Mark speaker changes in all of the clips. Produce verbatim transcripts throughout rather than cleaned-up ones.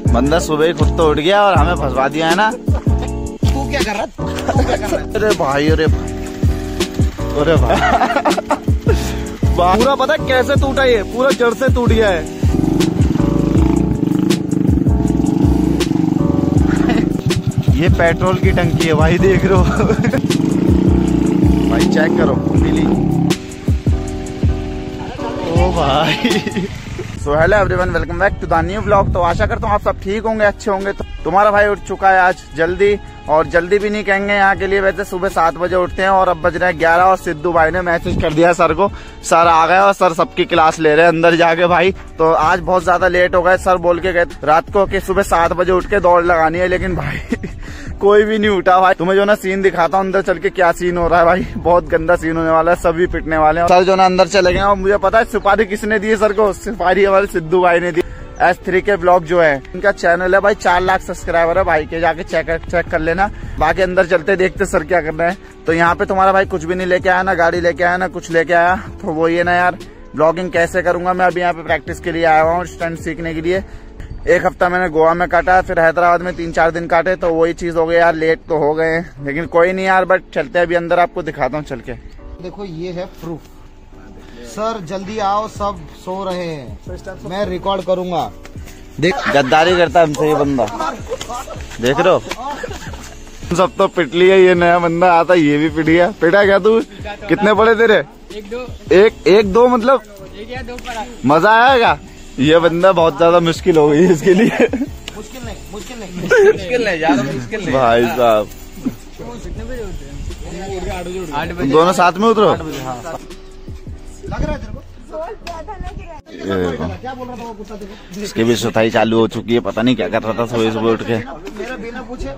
Speaker 1: बंदा सुबह ही खुद तो उठ गया और हमें फंसवा दिया है ना।
Speaker 2: तू क्या कर रहा तू क्या कर रहा है?
Speaker 1: अरे भाई अरे भाई अरे भाई पूरा पता है कैसे टूटा, ये पूरा जड़ से टूट गया है। ये पेट्रोल की टंकी है भाई, देख रहे हो भाई, चेक करो पीली। ओ भाई so hello everyone, welcome back to the new vlog. तो आशा करता हूँ आप सब ठीक होंगे, अच्छे होंगे। तो तुम्हारा भाई उठ चुका है आज जल्दी, और जल्दी भी नहीं कहेंगे यहाँ के लिए, वैसे सुबह सात बजे उठते हैं और अब बज रहे हैं ग्यारह। और सिद्धू भाई ने मैसेज कर दिया सर को, सर आ गए और सर सबकी क्लास ले रहे हैं अंदर जाके भाई। तो आज बहुत ज्यादा लेट हो गए, सर बोल के गए रात को कि सुबह सात बजे उठ के दौड़ लगानी है, लेकिन भाई कोई भी नहीं उठा भाई। तुम्हें जो ना सीन दिखाता हूँ अंदर चल के क्या सीन हो रहा है भाई, बहुत गंदा सीन होने वाला है, सभी पिटने वाले हैं। सर जो ना अंदर चले गए और मुझे पता है सुपारी किसने दी है सर को, सुपारी हमारे सिद्धू भाई ने दी। एस थ्री के ब्लॉग जो है इनका चैनल है भाई, चार लाख सब्सक्राइबर है भाई के, जाके चेक चेक कर लेना। बाकी अंदर चलते देखते सर क्या कर रहे हैं। तो यहाँ पे तुम्हारा भाई कुछ भी नहीं लेके आया, ना गाड़ी लेके आया ना कुछ लेके आया। तो वो ये ना यार ब्लॉगिंग कैसे करूंगा मैं, अभी यहाँ पे प्रैक्टिस के लिए आया हुआ हूँ, स्टंट सीखने के लिए। एक हफ्ता मैंने गोवा में काटा, फिर हैदराबाद में तीन चार दिन काटे, तो वही चीज हो गई यार, लेट तो हो गए लेकिन कोई नहीं यार। बट चलते हैं अभी अंदर, आपको दिखाता हूँ चल के।
Speaker 2: देखो ये है प्रूफ। सर जल्दी आओ, सब सो रहे हैं, मैं रिकॉर्ड करूंगा।
Speaker 1: देख गद्दारी करता है हमसे ये बंदा, देख रहे हो। सब तो पिट लिया, ये नया बंदा आता ये भी पिट गया। पिटा क्या तू? कितने पड़े तेरे? एक दो। एक एक दो मतलब एक या दो पड़ा। मजा आएगा। ये बंदा बहुत ज्यादा मुश्किल हो गई इसके लिए।
Speaker 2: मुश्किल नहीं मुश्किल नहीं मुश्किल नहीं ज्यादा मुश्किल नहीं
Speaker 1: भाई साहब।
Speaker 2: आठ बजे
Speaker 1: दोनों साथ में उतरो।
Speaker 2: लग रहा है तेरे को? क्या बोल रहा था वो कुत्ता? देखो
Speaker 1: इसकी भी सुताई चालू हो चुकी है, पता नहीं क्या कर रहा था सुबह सुबह उठ के।
Speaker 2: मेरा बिना पूछे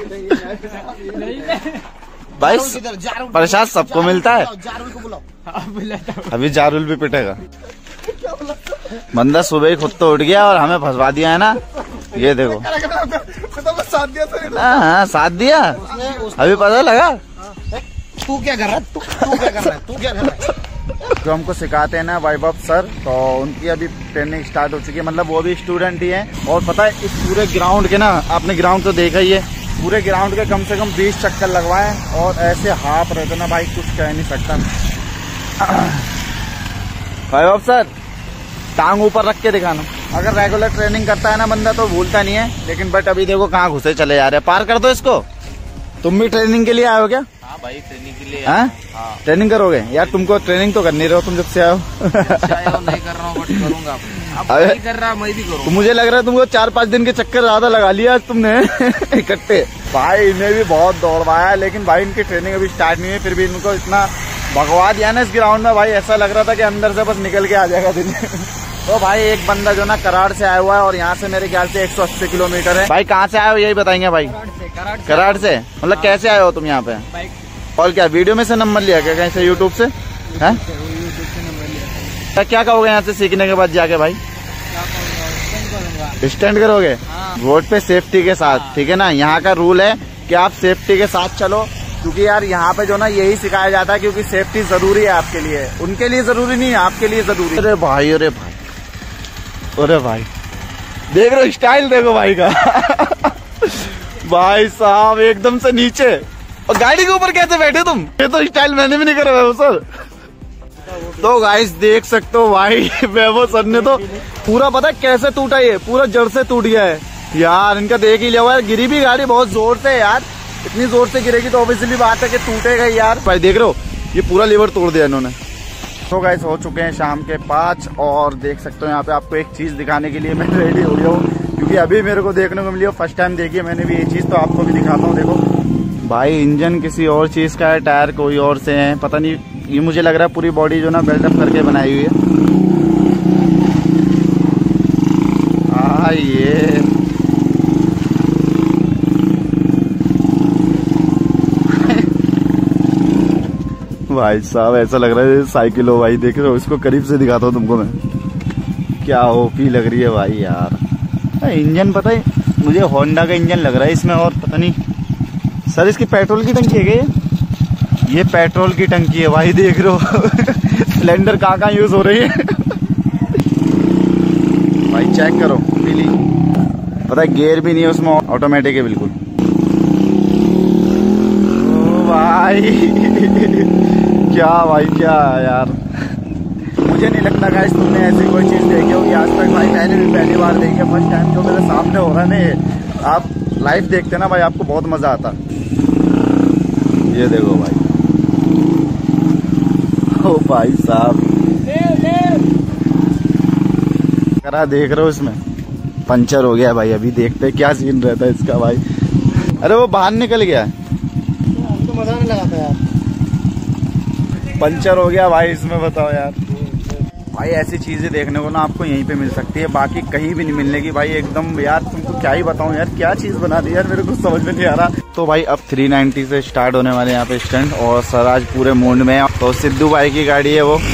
Speaker 1: भाई प्रसाद सबको मिलता है।
Speaker 2: जारुल को बुलाओ।
Speaker 1: अभी जारुल भी पिटेगा। बंदा सुबह ही खुद तो उठ गया और हमें फंसवा दिया है ना, ये देखो।
Speaker 2: साथ दिया
Speaker 1: हाँ हाँ साथ दिया, अभी पता लगा।
Speaker 2: तू क्या कर रहा है? तू क्या कर रहा है? तू क्या कर रहा है?
Speaker 1: जो हमको सिखाते हैं ना वैभव सर, तो उनकी अभी ट्रेनिंग स्टार्ट हो चुकी है, मतलब वो भी स्टूडेंट ही हैं। और पता है इस पूरे ग्राउंड के ना, आपने ग्राउंड तो देखा ही है, पूरे ग्राउंड के कम से कम बीस चक्कर लगवाए और ऐसे हाथ रहते ना भाई, कुछ कह नहीं सकता। वैभव सर टांग ऊपर रख के दिखाना। अगर रेगुलर ट्रेनिंग करता है ना बंदा तो भूलता नहीं है, लेकिन बट अभी देखो कहाँ घुसे चले जा रहे हैं। पार कर दो इसको। तुम भी ट्रेनिंग के लिए आए हो क्या?
Speaker 3: हाँ भाई ट्रेनिंग के लिए।
Speaker 1: हाँ
Speaker 3: हाँ।
Speaker 1: ट्रेनिंग करोगे यार? तुमको ट्रेनिंग तो करनी रहो तुम जब से आओ।
Speaker 3: नहीं कर रहा हूँ बट करूंगा। अब नहीं कर रहा मैं भी करूँगा।
Speaker 1: तो मुझे लग रहा है तुमको चार पाँच दिन के चक्कर ज्यादा लगा लिया आज तुमने इकट्ठे। भाई इन्हें भी बहुत दौड़वाया, लेकिन भाई इनकी ट्रेनिंग अभी स्टार्ट नहीं है, फिर भी इनको इतना भगवा दिया ना इस ग्राउंड में भाई, ऐसा लग रहा था कि अंदर से बस निकल के आ जाएगा दिन। तो भाई एक बंदा जो ना कराड़ से आया हुआ है, और यहाँ से मेरे ख्याल से एक सौ अस्सी किलोमीटर है। भाई कहाँ से आए हो यही बताएंगे भाई? कराड़ से। मतलब कैसे आए हो तुम यहाँ पे? और क्या वीडियो में से नंबर लिया क्या कहीं से, यूट्यूब से? हैं? क्या कहोगे यहाँ से सीखने के बाद जाके भाई? स्टैंड करोगे रोड पे सेफ्टी के साथ, ठीक है ना? यहाँ का रूल है कि आप सेफ्टी के साथ चलो, क्योंकि यार यहाँ पे जो ना यही सिखाया जाता है, क्योंकि सेफ्टी जरूरी है आपके लिए, उनके लिए जरूरी नहीं है, आपके लिए जरूरी। अरे भाई अरे भाई अरे भाई देख रहे हो स्टाइल, देखो भाई का। भाई साहब एकदम से नीचे, और गाड़ी के ऊपर कैसे बैठे तुम? ये तो स्टाइल मैंने भी नहीं करा है सर। तो गाइस देख सकते हो भाई वैभव सर ने तो पूरा पता है कैसे टूटा, ये पूरा जड़ से टूट गया है यार। इनका देख ही लिया हुआ है, गिरी भी गाड़ी बहुत जोर से यार, इतनी जोर से गिरेगी तो ऑब्वियसली बात है कि टूटेगा यार। भाई देख रहे हो ये पूरा लीवर तोड़ दिया इन्होंने। तो गाइस हो चुके हैं शाम के पाँच, और देख सकते हो यहाँ पे आपको एक चीज दिखाने के लिए मैं रेडी हो गया हूँ, क्योंकि अभी मेरे को देखने को मिली, फर्स्ट टाइम देखी है मैंने भी ये चीज, तो आपको भी दिखाता हूँ। देखो भाई इंजन किसी और चीज का है, टायर कोई और से है, पता नहीं। ये मुझे लग रहा है पूरी बॉडी जो ना बिल्डअप करके बनाई हुई है। हाँ ये भाई साहब ऐसा लग रहा है साइकिल हो भाई, देख रहे हो? इसको करीब से दिखाता हूँ तुमको मैं, क्या ओपी लग रही है भाई यार। इंजन पता है मुझे होंडा का इंजन लग रहा है इसमें, और पता नहीं सर इसकी पेट्रोल की टंकी है क्या? ये पेट्रोल की टंकी है भाई, देख रहे हो? सिलेंडर कहाँ कहाँ यूज हो रही है भाई, चेक करो पीली। पता है गियर भी नहीं है उसमें, ऑटोमेटिक है बिल्कुल। ओ भाई क्या भाई क्या यार, मुझे नहीं लगता गाइस तुमने ऐसी कोई चीज देखी होगी आज तक भाई। मैंने भी पहली बार देखी है, फर्स्ट टाइम जो मेरे सामने हो रहा है ना। आप लाइव देखते ना भाई, आपको बहुत मजा आता। ये देखो भाई, ओ भाई साहब करा देख रहे हो, इसमें पंचर हो गया भाई। अभी देखते क्या सीन रहता है इसका भाई। अरे वो बाहर निकल गया है,
Speaker 2: हमको मजा नहीं लगा था यार,
Speaker 1: पंचर हो गया भाई इसमें। बताओ यार भाई, ऐसी चीजें देखने को ना आपको यहीं पे मिल सकती है, बाकी कहीं भी नहीं मिलने की भाई। एकदम यार तुमको क्या ही बताऊं यार, क्या चीज बना दी यार, मेरे को समझ में नहीं आ रहा। तो भाई अब तीन सौ नब्बे से स्टार्ट होने वाले यहाँ पे स्टंट, और सर आज पूरे मूड में है। तो सिद्धू भाई की गाड़ी है वो।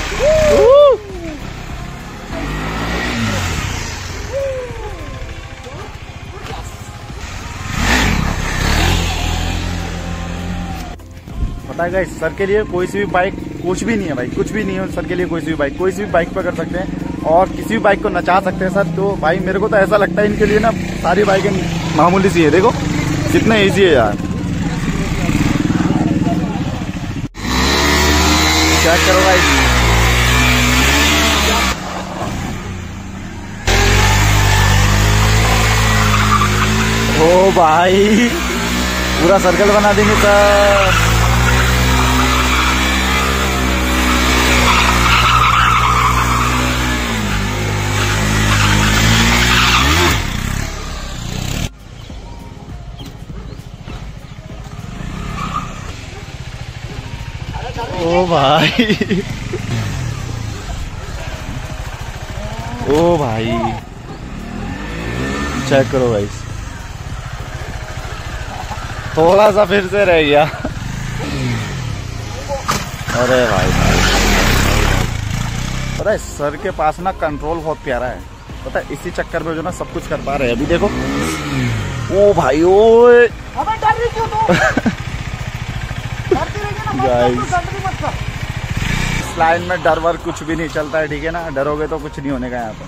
Speaker 1: पता है गाइस, सर के लिए कोई सी भी बाइक कुछ भी नहीं है भाई, कुछ भी नहीं है सर के लिए। कोई सी भी बाइक, कोई सी भी बाइक पर कर सकते हैं और किसी भी बाइक को नचा सकते हैं सर। तो भाई मेरे को तो ऐसा लगता है इनके लिए ना सारी बाइकें मामूली सी है। देखो कितना इजी है यार, चेक करो गाइस। ओ भाई पूरा सर्कल बना देंगे सर। ओ भाई ओ भाई चेक करो भाई, थोड़ा सा फिर से रह गया। अरे भाई पता है सर के पास ना कंट्रोल बहुत प्यारा है। पता है इसी चक्कर में जो ना सब कुछ कर पा रहे हैं। अभी देखो ओ भाई ओए इस लाइन में डर वर कुछ भी नहीं चलता है, ठीक है ना। डरोगे तो कुछ नहीं होने का यहाँ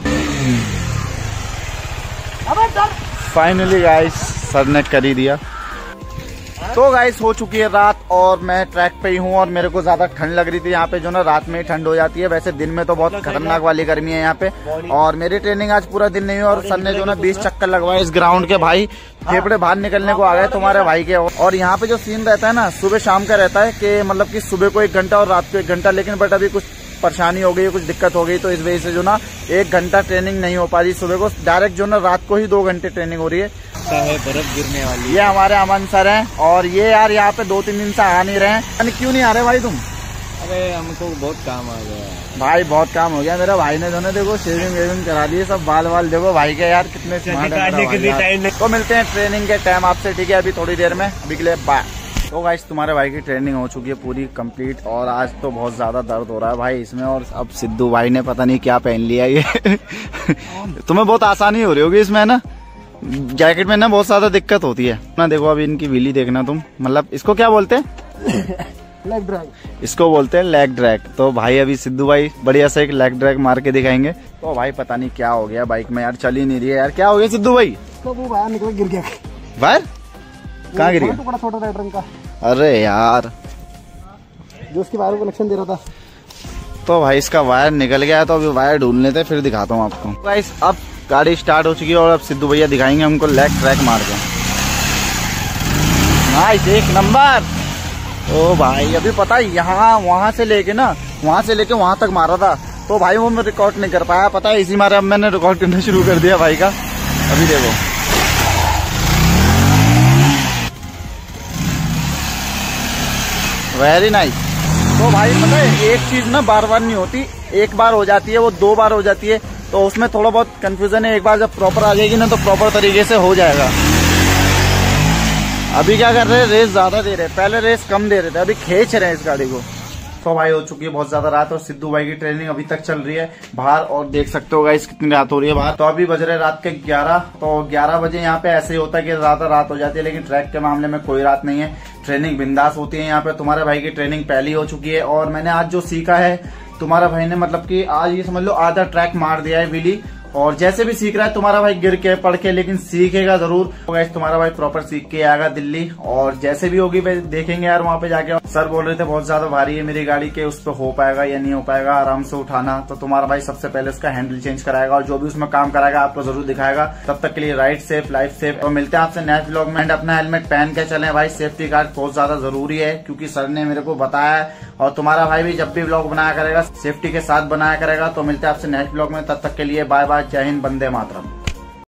Speaker 1: पर। फाइनली गाइस सर ने कर ही दिया। तो गाइस हो चुकी है रात और मैं ट्रैक पे ही हूँ, और मेरे को ज्यादा ठंड लग रही थी यहाँ पे। जो ना रात में ही ठंड हो जाती है, वैसे दिन में तो बहुत खतरनाक वाली गर्मी है यहाँ पे। और मेरी ट्रेनिंग आज पूरा दिन नहीं हुई, और सर ने जो ना बीस चक्कर लगवाए इस ग्राउंड के भाई। फेफड़े बाहर निकलने को आ गए तुम्हारे भाई के। और यहाँ पे जो सीन रहता है ना सुबह शाम का रहता है कि मतलब कि सुबह को एक घंटा और रात को एक घंटा, लेकिन बट अभी कुछ परेशानी हो गई, कुछ दिक्कत हो गई, तो इस वजह से जो ना एक घंटा ट्रेनिंग नहीं हो पा रही सुबह को। डायरेक्ट जो ना रात को ही दो घंटे ट्रेनिंग हो रही है।
Speaker 3: है बर्फ गिरने वाली।
Speaker 1: ये हमारे अमन सर हैं, और ये यार यहाँ पे दो तीन दिन से आ नहीं रहे हैं। क्यों नहीं आ रहे भाई तुम?
Speaker 3: अरे हमको बहुत काम आ गया
Speaker 1: भाई, बहुत काम हो गया। मेरा भाई ने जो ना देखो शेविंग वेविंग करा दी, सब बाल वाल देखो भाई के यार कितने स्मार्ट है। तो मिलते हैं ट्रेनिंग के टाइम आपसे, ठीक है अभी थोड़ी देर में। अभी के लिए बाय। तो गाइस तुम्हारे भाई की ट्रेनिंग हो चुकी है पूरी कंप्लीट, और आज तो बहुत ज्यादा दर्द हो रहा है भाई इसमें। और अब सिद्धू भाई ने पता नहीं क्या पहन लिया ये तुम्हें बहुत आसानी हो रही होगी इसमें ना, जैकेट में ना बहुत ज्यादा दिक्कत होती है ना। देखो अभी इनकी व्हीली देखना तुम, मतलब इसको क्या बोलते हैं?
Speaker 2: Leg drag.
Speaker 1: इसको बोलते हैं लेग ड्रैग। तो भाई अभी सिद्धू भाई बढ़िया से एक लेग ड्रैग मार के दिखाएंगे। तो भाई पता नहीं क्या हो गया बाइक में यार, चल ही नहीं रही है यार। क्या हो गया सिद्धू भाई?
Speaker 2: तो वो बाहर निकल गिर गया।
Speaker 1: बाहर कहाँ गिर गया?
Speaker 2: टुकड़ा छोटा रेड रंग का।
Speaker 1: अरे यार
Speaker 2: जो उसके वायर को कनेक्शन दे रहा था।
Speaker 1: तो भाई इसका वायर निकल गया, तो अभी वायर ढूंढ लेते फिर दिखाता हूँ आपको। गाइस अब गाड़ी स्टार्ट हो चुकी है, और अब सिद्धू भैया दिखाएंगे हमको लेग ट्रैक मार के। नाइस, एक नंबर। ओ भाई अभी पता है यहाँ वहां से लेके ना वहां से लेके वहां तक मारा था, तो भाई वो मैं रिकॉर्ड नहीं कर पाया। पता है इसी मारे अब मैंने रिकॉर्ड करना शुरू कर दिया भाई का। अभी देखो वेरी नाइस। तो भाई पता है एक चीज ना बार बार नहीं होती, एक बार हो जाती है, वो दो बार हो जाती है, तो उसमें थोड़ा बहुत कंफ्यूजन है। एक बार जब प्रॉपर आ जाएगी ना तो प्रॉपर तरीके से हो जाएगा। अभी क्या कर रहे हैं, रेस ज्यादा दे रहे हैं, पहले रेस कम दे रहे थे, अभी खींच रहे हैं इस गाड़ी को। तो भाई हो चुकी है बहुत ज्यादा रात, और सिद्धू भाई की ट्रेनिंग अभी तक चल रही है बाहर, और देख सकते हो गाइस कितनी रात हो रही है बाहर। तो अभी बज रहे रात के ग्यारह। तो ग्यारह बजे यहाँ पे ऐसे ही होता है कि ज्यादा रात हो जाती है, लेकिन ट्रैक के मामले में कोई रात नहीं है, ट्रेनिंग बिंदास होती है यहाँ पे। तुम्हारे भाई की ट्रेनिंग पहली हो चुकी है, और मैंने आज जो सीखा है तुम्हारा भाई ने, मतलब कि आज ये समझ लो आधा ट्रैक मार दिया है व्हीली, और जैसे भी सीख रहा है तुम्हारा भाई गिर के पढ़ के, लेकिन सीखेगा जरूर। तुम्हारा भाई प्रॉपर सीख के आएगा दिल्ली, और जैसे भी होगी देखेंगे यार वहाँ पे जाके। सर बोल रहे थे बहुत ज्यादा भारी है मेरी गाड़ी के, उस पर हो पाएगा या नहीं हो पाएगा आराम से उठाना। तो तुम्हारा भाई सबसे पहले उसका हैंडल चेंज कराएगा और जो भी उसमें काम कराएगा आपको जरूर दिखाएगा। तब तक के लिए राइड सेफ, लाइफ सेफ, और मिलते हैं आपसे नेक्स्ट व्लॉग में। अपना हेलमेट पहन के चले भाई, सेफ्टी गार्ड बहुत ज्यादा जरूरी है क्योंकि सर ने मेरे को बताया है। और तुम्हारा भाई भी जब भी व्लॉग बनाया करेगा सेफ्टी के साथ बनाया करेगा। तो मिलते हैं आपसे नेक्स्ट व्लॉग में, तब तक के लिए बाय बाय, जय हिंद, वंदे मातरम।